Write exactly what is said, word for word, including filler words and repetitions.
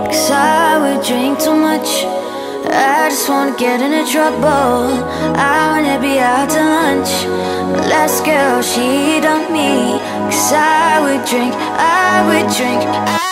Cause I would drink too much. I just wanna get into trouble. I wanna be out to lunch. My last girl, she dumped me. Cause I would drink, I would drink I